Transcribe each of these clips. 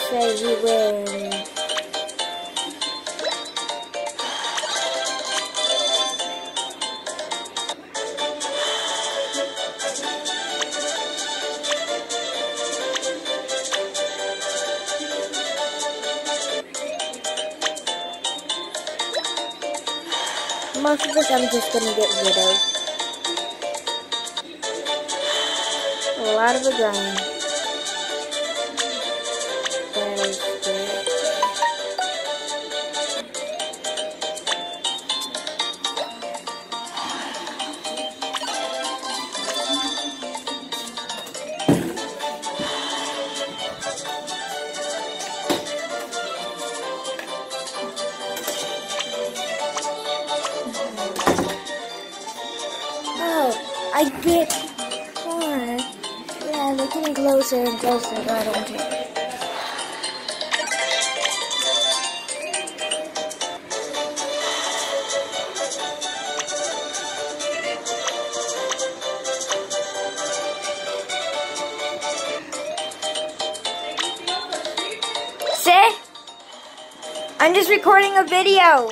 say he wins. Most of this I'm just gonna get rid of. A lot of the grind. That is good. I get more. Yeah, they're getting closer and closer, but I don't care. See? I'm just recording a video.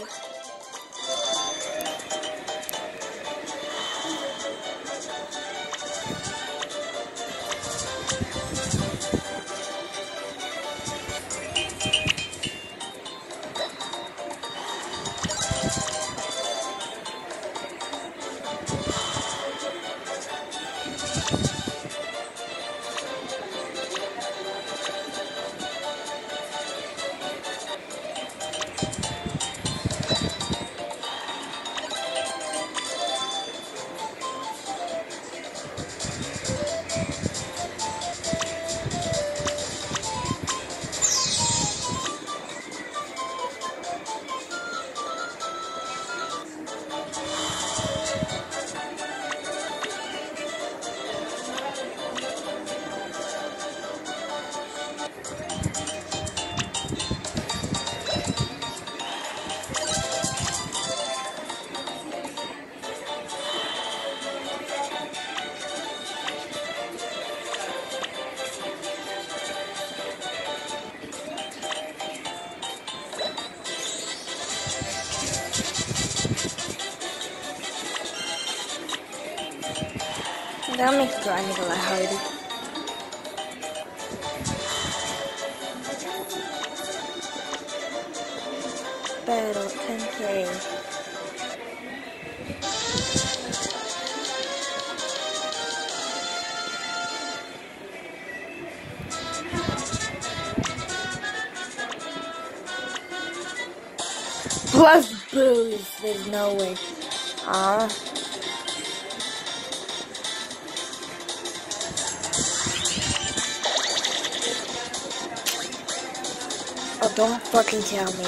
That'll make grinding a lot harder. Battle 10K. Plus booze, there's no way. Oh, don't fucking tell me.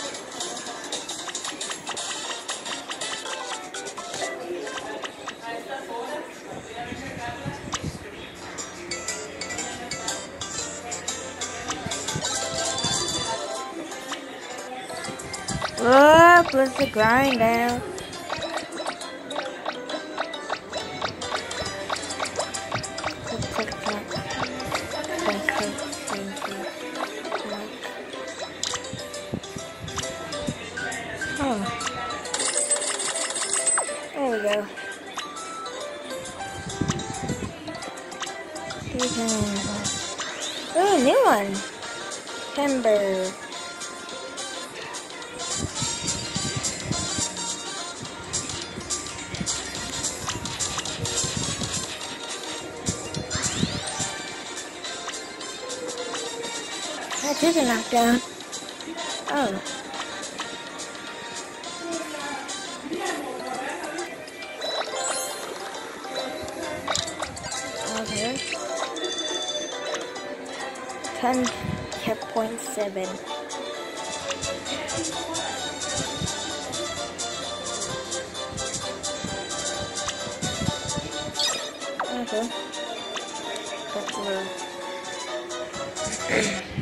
Oh, let's the grind down. Oh. There we go. Oh, new one. Timber. That is a knockdown. Oh. Okay. 10.7. Okay. That's low.